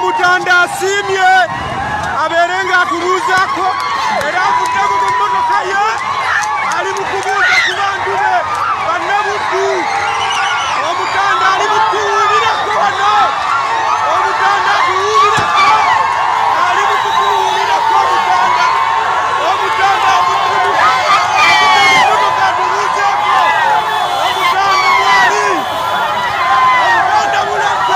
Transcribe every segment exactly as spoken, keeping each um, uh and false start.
Omutanda asimye aberenga akubuuzako era avuddeko mu mmotoka ye ali mu kubuuza ku bantu be bannabuddu. Omutanda ali mu kuwulirako wano. Omutanda akuwulirako ali mu kukuwulirako omutanda. Omutanda avuddeko emmotoka atubuuzeeko. Omutanda mwali. Omutanda mulako.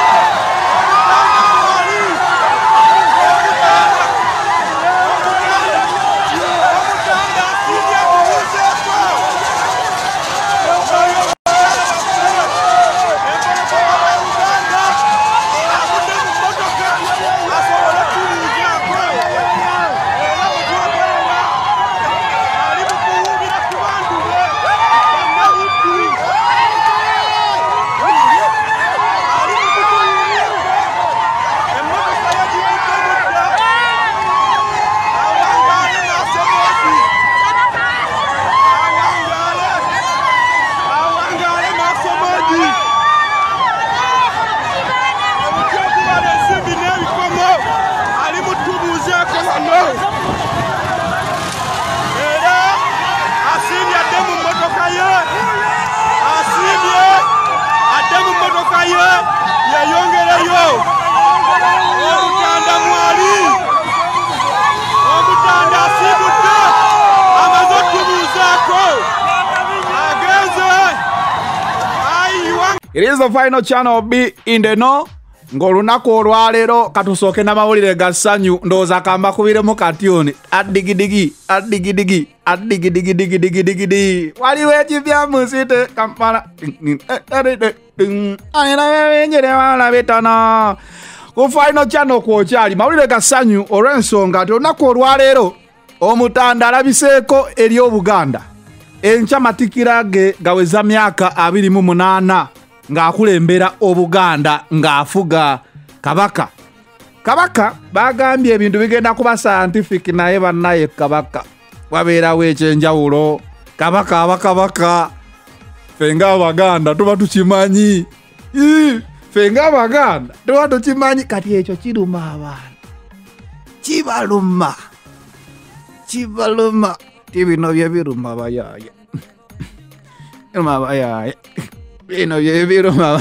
It is the final channel B in the no. Ngolunaku olwaleero katusooke n'amawulire ga ssanyu ndowooza kamba kubiremu katyuni addigidigi addigidigi addigidigi waliwo ekipya mu nsite Kampala ayina bitano ku final channel kwokyali mawulire ga ssanyu olw'ensonga nti olunaku olwaleero Omutanda alabiseeko eri Obuganda enkya matikira ge gaweza myaka abiri mu munaana ng'akulembera Obuganda ng'afuga Kabaka. Kabaka bagambye ebintu bigenda kuba scientific naye bannaye Kabaka wabeerawo ekyenjawulo. Kabaka abakabaka ffe ng'Abaganda tuba tukimanyi. Ffe ng'Abaganda tuba tukimanyi kati ekyo kiruma abantu. Kibaluma. Kibaluma. Tibino bye biruma bayaya. Biruma bayaya. Bino bye biruma.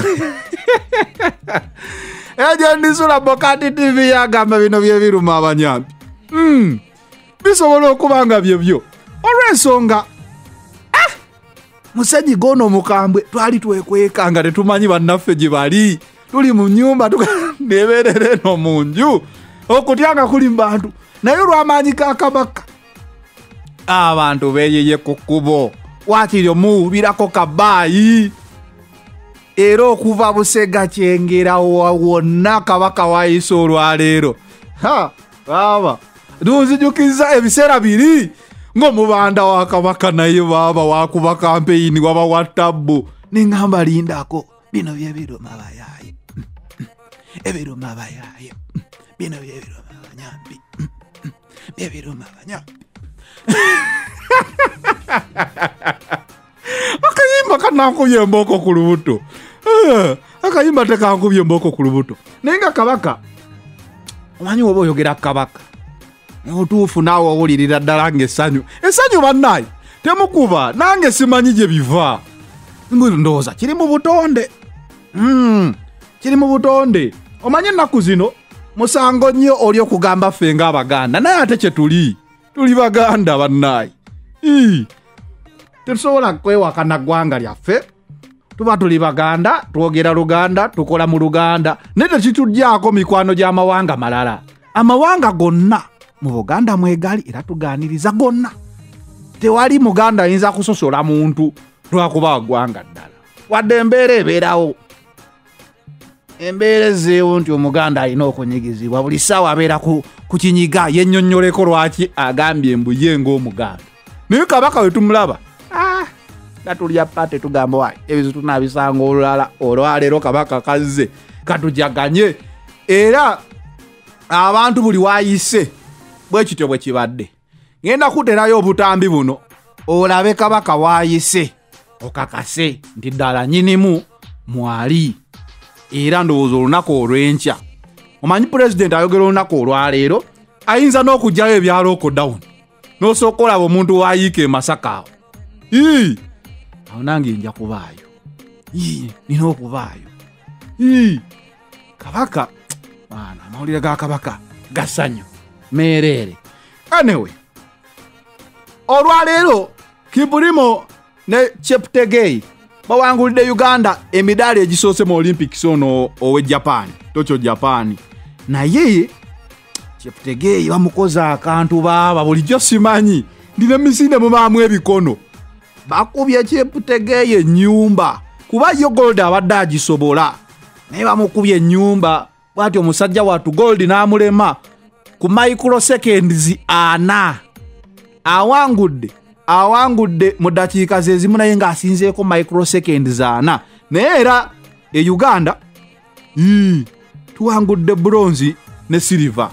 Ejo ndisula Bokati T V yagamba bino bye biruma abanyambi. Mm. Bisobola okubanga bye byo. Olw'ensonga ah musenyi gono mukambwe twali twekweka nga tetumanyi bannaffe gye bali. Tuli mu nnyumba tukaneberere no munju. Okutyanga kuli mbantu. Naye olw'amaanyi ga Kabaka abantu beeyeye ku kkubo. Waakiri omuwubirako kabaayi. Era okuva Busega kyengera wonna Kabaka wayise olwaleero. Ha baba nzijukiza ebiseera biri ng'omubanda wa Kabaka naye baba wakuba kampeyini waba wa tabbu neŋŋamba lindako bino bye biruma abayaaye ebiruma abayaaye bino bye biruma abanyambi bye biruma abanyambi. Akayimba kanankubye emboko ku lubuto. Akayimba tekankubye emboko ku lubuto. Naye nga Kabaka omanyi oba oyogera Kabaka otuufu naawe owulirira ddala ng'essanyu. Essanyu bannaye temukuba nange simanyi gye biva. Ndowooza kiri mu butonde. Mm, kiri mu butonde. Omanyi ennaku zino musango nnyo oli okugamba ffe ng'Abaganda naye ate kye tuli. Tuli Baganda bannaye. Ii. Tetusobola kwewakana ggwanga lyaffe. Tuba tuli Baganda, twogera Luganda, tukola mu Luganda. Naye tekituggyako mikwano gy'amawanga malala. Amawanga gonna mu Buganda mwegali era tugaaniriza gonna. Tewali Muganda ayinza kusosola muntu lwakuba ggwanga ddala. Wadde embeera ebeerawo. Embeera ezzeewo nti Omuganda alina okunyigizibwa buli ssaawa abeera ku, ku kinyiga yennyonnyoleko lwaki agambye mbu ye ng'Omuganda. Naye Kabaka we tumulaba ah natulya pate tugamba wayi ebizu tunabisanga olulala olwaleero Kabaka kazze katujaganye era abantu buli wayise bwe kityo bwe kibadde. Ngenda kuterayo obutambi buno olabe Kabaka wayise okakase nti ddala nyinimu mwali era ndowooza olunaku olw'enkya omanyi president ayogera olunaku olwaleero ayinza n'okugyayo ebya lockdown n'osooka olaba omuntu waayiika e Masaka awo. Ii awo nange nja kubaayo. Ii nina okubaayo. Ii Kabaka bwana amawulire ga Kabaka gasanyo meerere. Anyway, olwaleero Kipurimo ne Cheptegei bawangulidde Uganda emidaali egisoose mu Olympics ono owe Japan, Tokyo Japan. Naye Cheptegei bamukoza akantu baaba bulijjo simanyi ndina misinde mu maamu ebikono. Bakubye Cheptegei ennyumba kuba yo gold abadde agisobola. Naye bamukubye ennyumba bw'atyo omusajja watu gold n'amulema ku microseconds ana. Awangudde awangudde mu dakiika ze zimu naye ng'asinzeeko microseconds ana. Naye era e Uganda ii tuwangudde bronze ne silver.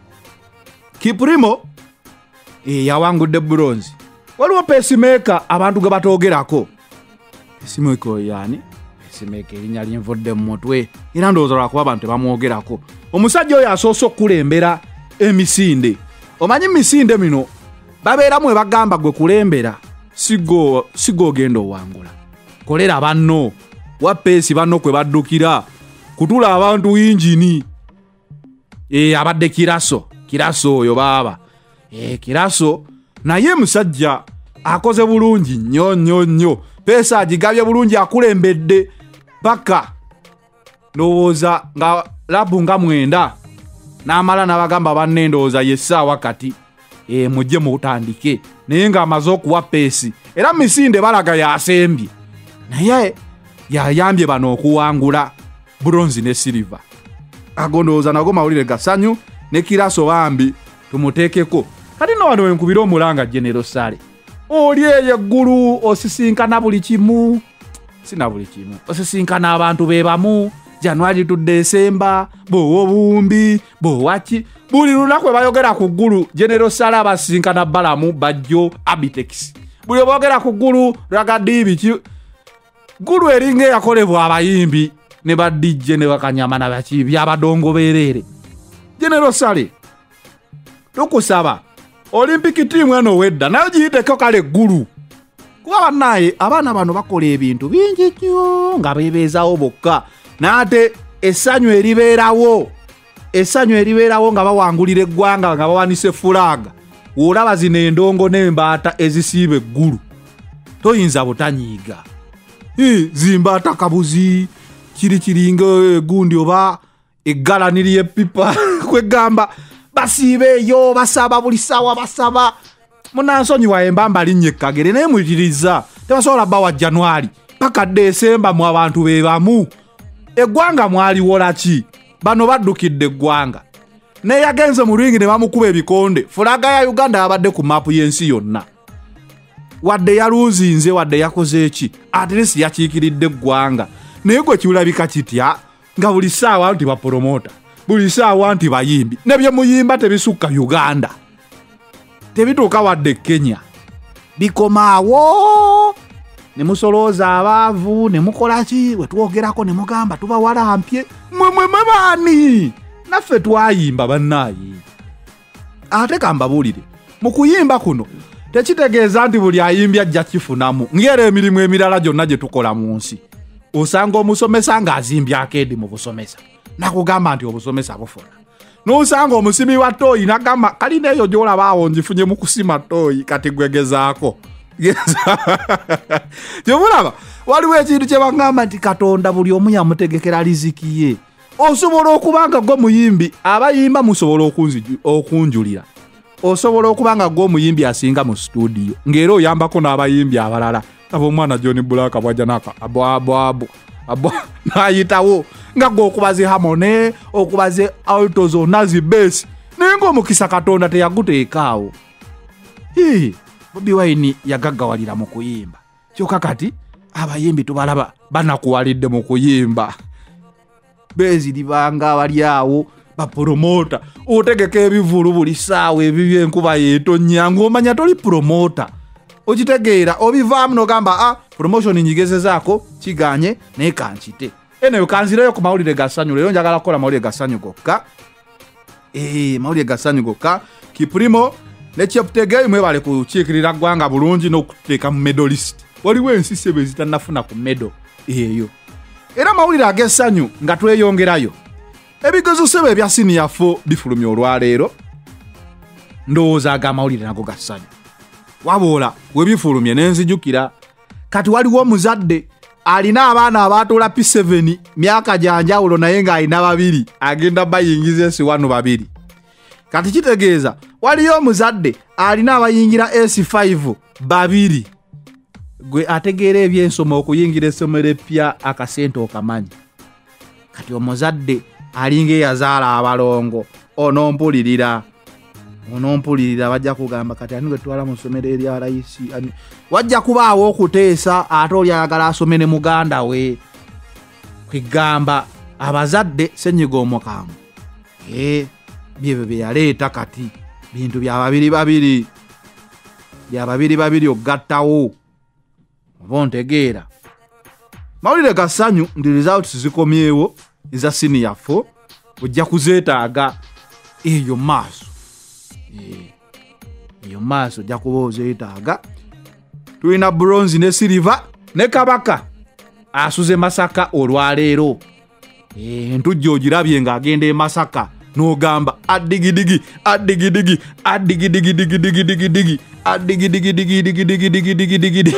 Kipurimo e yawangudde bronze. Waliwo pacemaker abantu ge batoogerako. Pacemaker yani pacemaker erinnya linvudde mu mutwe era ndowooza lwakuba abantu tebamwogerako. Omusajja oyo asoose okukulembera emisinde. Omanyi misinde mino babeeramu ebagamba gwe kulembera sigo sigo genda owangula. Kolera banno wapeesi banno kwe baddukira kutula abantu injini. E abadde Kiraso Kiraso oyo baaba e Kiraso naye musajja akoze bulungi nnyo nnyo nnyo. Pesa agigabye bulungi akulembedde paka ndowooza nga labu nga mwenda n'amala n'abagamba banne ndowooza yessa wakati e mujje mutandike naye nga amaze okuwa peesi era misinde balaga yasembye naye yayambye bano okuwangula bronze ne silver. Agondooza nago mawulire gasanyu ne Kiraso bambi tumuteekeko. Kati no wano wenkubira omulanga General Sale oli eyo eggulu osisinkana buli kimu. Sina buli kimu osisinkana abantu bebamu January to December bo obumbi bo waki buli lunaku bayogera ku ggulu General Sale abasinkana balamu bajjo Abitex buli boogera ku ggulu ragadibi ki ggulu eringe yakolebwa abayimbi ne ba D J ne bakanyama na baki byabadongo beerere. General Sale tukusaba Olympic team eno wedda nayo giyiteko kale ggulu kuba naye abaana bano bakola ebintu bingi nnyo nga beebeezaawo bokka n'ate essanyu eribeerawo essanyu eribeerawo nga bawangulira eggwanga nga bawanise fulaga olaba zino endongo n'embaata ezisiiba eggulu toyinza butanyiiga. Zimbaata kabuzi kiri kiringa egundi oba eggalani ly'eppipa kwegamba basiibe eyo basaba buli ssaawa basaba. Munansonyiwa embamba linnya Kagere naye muyitiriza tebasobola bawa January paka December mu abantu bebamu. Eggwanga mwaliwola ki bano baddukidde eggwanga naye yagenze mu lwingi ne bamukuba ebikonde. Fulaga ya Uganda yabadde ku mapu y'ensi yonna wadde yaluuzinze wadde yakoze eki at least yakiikiridde eggwanga. Naye gwe kiwulabika kitya nga buli ssaawa nti bapromota buli ssaawa nti bayimbi ne bye muyimba tebisukka Uganda tebituuka wadde Kenya bikomaawo ne musolooza abaavu ne mukola ki bwe twogerako ne mugamba tubawalampye mwe mwe mwe baani naffe twayimba bannaayi. Ate kambabuulire mu kuyimba kuno tekitegeeza nti buli ayimbye ajja kifunamu ngera emirimu emirala gyonna gye tukola mu nsi. Osanga omusomesa ng'azimbye akeedi mu busomesa nakugamba nti obusomesa bufuna. N'osanga omusimi wa ttooyi nagamba kalina eyo gy'olaba awo ngifunye mu kusima ttooyi kati gwegezaako. Gyomulaba waliwo ekintu kye bagamba nti Katonda buli omu yamutegekera riziki ye. Osobola okubanga gwe muyimbi abayimba musobola okunjulira. Osobola okubanga gwe omuyimbi asinga mu studio ng'era oyambako n'abayimbi abalala. Abo omwana John Black bwajja naka abo abo abo abo nayitawo nga gwe okubaze harmony okubaze alto zonna zi bass naye ng'omukisa Katonda teyaguteekaawo. Hii Bobi Wine yagaggawalira mu kuyimba kyokka kati abayimbi tubalaba banakuwalidde mu kuyimba. Bezi libanga bali awo bapromota otegeka ebivulu buli ssaawa ebibye enkuba yeetonnya ng'omanya toli promota okitegeera obivaamu n'ogamba ah promotion nyigezezaako kiganye naye kankite ene ukanzireyo ku mawulire gasanyu leero njagala kukola mawulire gasanyu gokka eh mawulire gasanyu gokka Kiprimo ne Cheptegei mwebale kukiikirira ggwanga bulungi n'okuteeka mu medalist waliwo ensi sebe zitanafuna ku medal eyo era mawulire ag'essanyu nga tweyongerayo ebigezo sebe ebya senior four bifulumya olwaleero ndowooza aga mawulire nago gassanyu waboola webifulumye nenzijukira kati waliwo omuzadde alina abaana abaatoola P seven myaka gyanjawulo naye ng'alina babiri agenda bayingiza esi wano babiri kati kitegeeza waliyo omuzadde alina abayingira S five babiri gwe ategeera ebyensoma okuyingira essomero eppya akasente okamanyi kati omuzadde alinga eyazaala abalongo onompulirira onompulirira bajja kugamba kati ani gwe twala mu ssomero erya layisi wajja kubaawo okuteesa ate oli ayagala asome ne muganda we kwegamba abazadde ssenyiga omukambwe ee byebyo bye yaleeta kati bintu bya babiri babiri bya babiri babiri ogattawo oba ontegeera mawulire gassanyu ndi results zikomyewo eza senior four ojja kuzeetaaga eyo maaso eyo maaso ojja kuba ozeetaaga tulina bronze ne silver ne kabaka asuze Masaka olwaleero entujja ogirabye ng'agenda e Masaka n'ogamba addigidigi addigidigi addigidigidigidigidigi addigidigidigidigidigidigidigi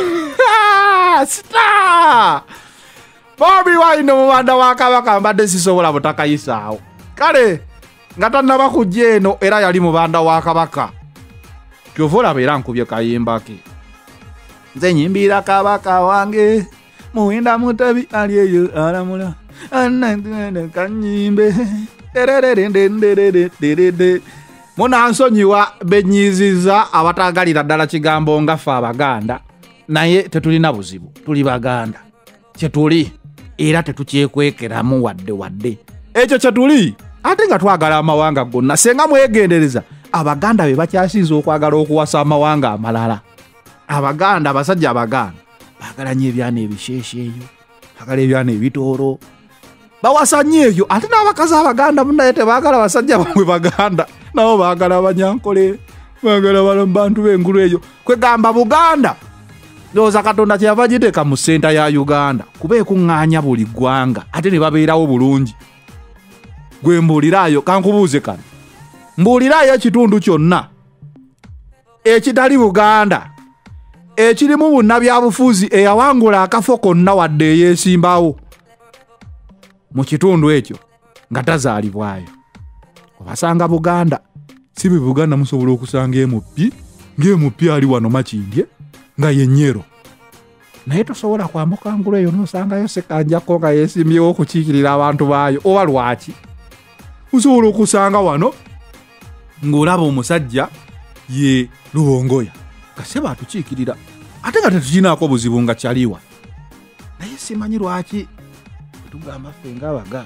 star Bobi Wine mubanda wa Kabaka mbadde sisobola butakayisaawo kale nga tannaba kujja eno era yali mubanda wa Kabaka kyovola beera nkubye kayimba ke nze nyimbira Kabaka wange muwinda mutabi ali eyo alamula anandene kanyimbe erererendendere munansonyiwa benyiziza abatagalira ddala kigambo nga ffe Abaganda naye tetulina buzibu tuli Baganda kyetuli era tetukyekwekeramu wadde wadde ekyo kyetuli ate nga twagala amawanga gonna senga mwegendereza Abaganda be bakyasinza okwagala okuwasa amawanga amalala Abaganda abasajja Abaganda bagala nnyo ebyana ebisheshe eyo bagala ebyana ebitooro bawasa nnyo ebyo ate n'abakazi Abaganda munaye tebaagala basajja bamwe Baganda nabo baagala abanyankole baagala bantu b'engulu eyo kwegamba Buganda ndowooza Katonda kyeyava giteeka mu ssenta ya Uganda kuba ekuŋŋaanya buli ggwanga ate ne babeerawo bulungi gwe mbuuliraayo kankubuuze kano mbuuliraayo ekitundu kyonna ekitali Buganda ekirimu bunnabyabufuzi eyawangula akafo konna wadde eyeesimbawo mu kitundu ekyo nga tazaalibwayo obasanga Buganda si bwe Buganda musobola okusanga emupi ng'emupi ali wano Makindye nga yennyero naye tosobola kwambuka ngulu eyo n'osangayo Sekanjako nga yeesimbyewo okukiikirira abantu baayo oba lwaki osobola okusanga wano ng'olaba omusajja ye Luwongoya nga se baatukiikirira ate nga tetukinaako buzibu nga kyaliwa naye simanyi lwaki tugamba ffe ng'Abaganda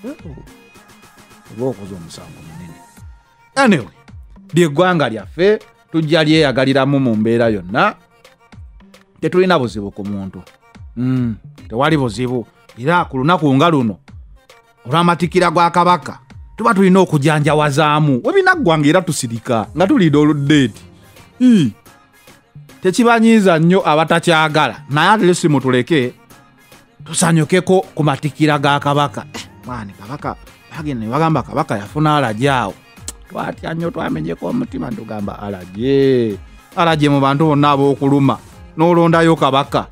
oba okoze omusango munene anyway lyeggwanga lyaffe tujja lyeyagaliramu mu mbeera yonna tetulina buzibu ku muntu mm, tewali buzibu era ku lunaku nga luno olw'amatikira gwa Kabaka tuba tulina okujanjawazaamu webinaggwanga era tusirika nga tuliida oludeeti tekibanyiiza nnyo abatakyagala naye ate lesi mutuleke tusanyukeko ku matikira ga Kabaka eh, mwani Kabaka bagenda ne bagamba Kabaka yafuna alajaawo twatya nnyo twamenyeko omutima ntugamba alaje alaje mu bantu bonna ab'okuluma n'olondayo Kabaka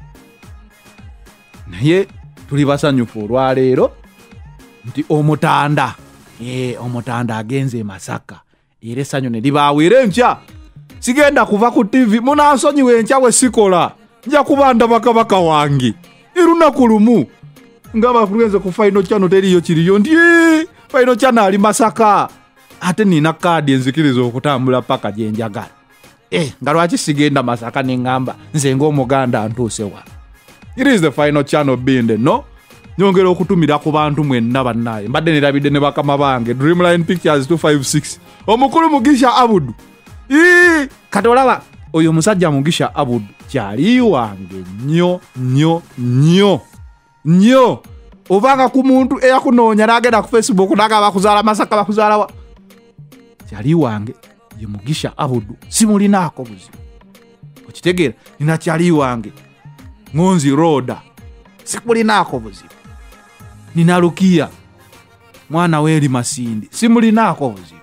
naye tuli basanyufu olwaleero nti omutanda ee omutanda agenze e Masaka era essanyu ne libaawo era enkya sigenda kuva ku T V munansonyiwa enkya bwe sikola nja kuba ndaba Kabaka wange erunaku lumu nga bakugenze ku Final Channel teriyo kiriyo nti Final Channel ali Masaka ate nina kaadi enzikiriza okutambula paka gye njagala eh nga lwaki sigenda Masaka ne ngamba nze ng'Omuganda ntuuse wa it is the Final Channel binde no nyongera okutumira ku bantu mwenna bannaye mbadde nerabidde ne bakama bange Dreamline Pictures two five six omukulu Mugisha Abudu ii kati olaba oyo musajja Mugisha Abudu kyali wange nnyo nnyo nnyo nnyo Ovanga ku muntu eyakunoonya n'agenda ku Facebook n'agamba bakuzaala Masaka bakuzaala wa. Kyali wange ye Mugisha Abudu simulinaako buzibu. Okitegeera nina kyali wange Ngonzi Roda sikulinaako buzibu. Nina Lukia mwana w'eri Masindi simulinaako buzibu.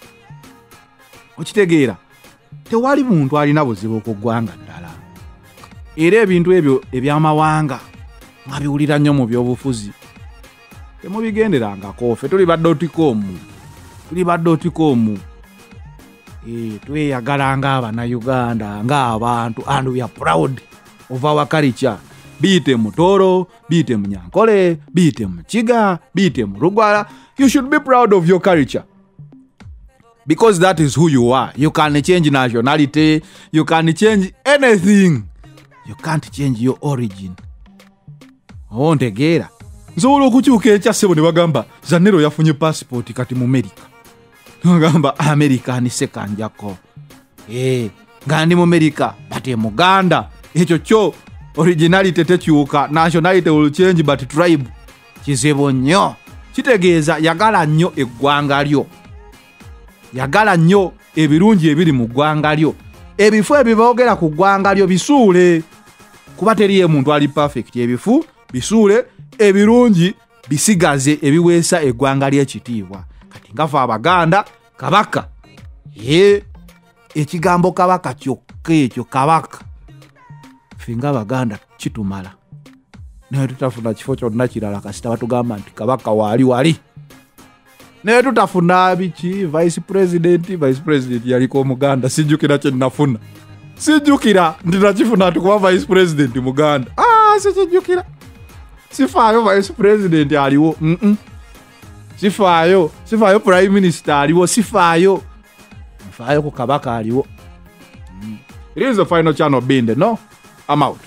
Okitegeera tewali muntu alina buzibu ku ggwanga ddala. Era ebintu ebyo ebyamawanga mwabiwulira nnyo mu byobufuzi temubigenderangako. Ffe tuli ba dot-com tuli ba dot-com eh tweyagala ng'Abannayuganda ng'abantu and we are proud of our culture. Biyite Mutoro, biyite Munyankole, biyite Mukiga, biyite Mulugwala. You should be proud of your culture. Because that is who you are. You can change nationality. You can change anything. You can't change your origin. Ontegera. Nsobola okukyuka ekyasebo ne bagamba Zanero yafunye passport kati mu America. Ngamba America ni sekanjako. Eh, ngandi mu America bate Muganda. Ekyo kyo originality tekyuka. Nationality will change but tribe kizebo nnyo. Kitegeeza yagala nnyo eggwanga lyo. Yagala nnyo ebirungi ebiri mu ggwanga lyo. Ebifu ebiboogera ku ggwanga lyo bisuule. Kuba teriye muntu ali perfect. Ebifu bisuule, ebirungi bisigaze ebiweesa eggwanga ly'ekitiibwa. Kati ngafa Abaganda kabaka. Ye ekigambo kabaka kyokka ekyo kabaka. Finga Abaganda kitumala. Naye tutafuna kifo kyonna kirala kasita batugamba nti kabaka wali wali. Naye tutafuna biki vice president vice president yaliko Muganda sijjukira kye nafuna. Sijjukira ndinakifuna ati kuba vice president Muganda. Ah sijjukira. Sifaayo vice president aliwo. Mm -mm. Sifaayo, sifaayo prime minister aliwo, sifaayo. Sifaayo ku kabaka aliwo. Mm. It is the final channel binde, no? I'm out.